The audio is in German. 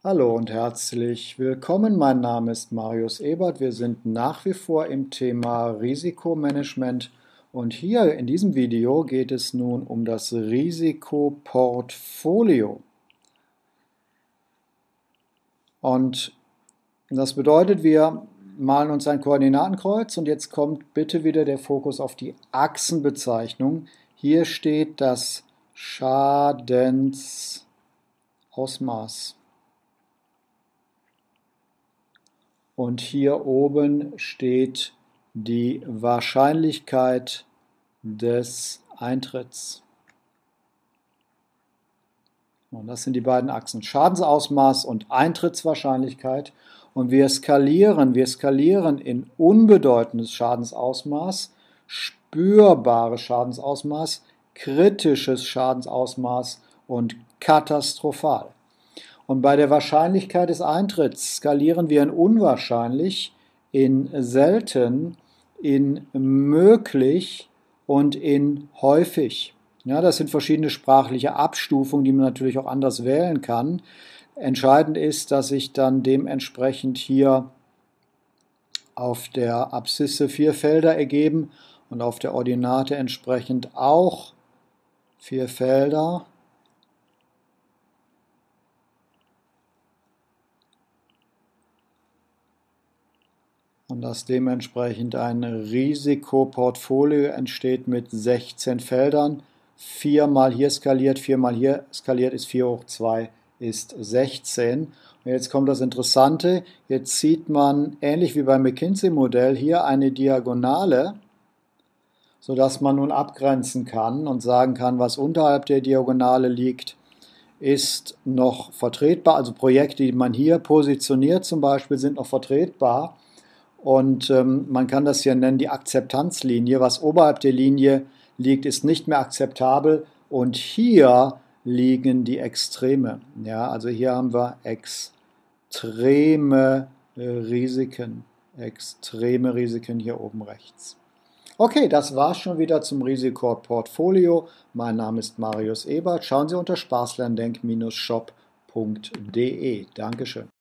Hallo und herzlich willkommen. Mein Name ist Marius Ebert. Wir sind nach wie vor im Thema Risikomanagement und hier in diesem Video geht es nun um das Risikoportfolio. Und das bedeutet, wir malen uns ein Koordinatenkreuz und jetzt kommt bitte wieder der Fokus auf die Achsenbezeichnung. Hier steht das Schadensausmaß. Und hier oben steht die Wahrscheinlichkeit des Eintritts. Und das sind die beiden Achsen, Schadensausmaß und Eintrittswahrscheinlichkeit. Und wir skalieren in unbedeutendes Schadensausmaß, spürbares Schadensausmaß, kritisches Schadensausmaß und katastrophal. Und bei der Wahrscheinlichkeit des Eintritts skalieren wir in unwahrscheinlich, in selten, in möglich und in häufig. Ja, das sind verschiedene sprachliche Abstufungen, die man natürlich auch anders wählen kann. Entscheidend ist, dass sich dann dementsprechend hier auf der Abszisse 4 Felder ergeben und auf der Ordinate entsprechend auch 4 Felder. Und dass dementsprechend ein Risikoportfolio entsteht mit 16 Feldern. 4 mal hier skaliert, 4 mal hier skaliert ist 4 hoch 2 ist 16. Und jetzt kommt das Interessante, jetzt sieht man, ähnlich wie beim McKinsey-Modell, hier eine Diagonale, sodass man nun abgrenzen kann und sagen kann, was unterhalb der Diagonale liegt, ist noch vertretbar. Also Projekte, die man hier positioniert zum Beispiel, sind noch vertretbar. Und man kann das hier nennen die Akzeptanzlinie. Was oberhalb der Linie liegt, ist nicht mehr akzeptabel. Und hier liegen die Extreme. Ja, also hier haben wir extreme Risiken. Extreme Risiken hier oben rechts. Okay, das war's schon wieder zum Risikoportfolio. Mein Name ist Marius Ebert. Schauen Sie unter spaßlerndenk-shop.de. Dankeschön.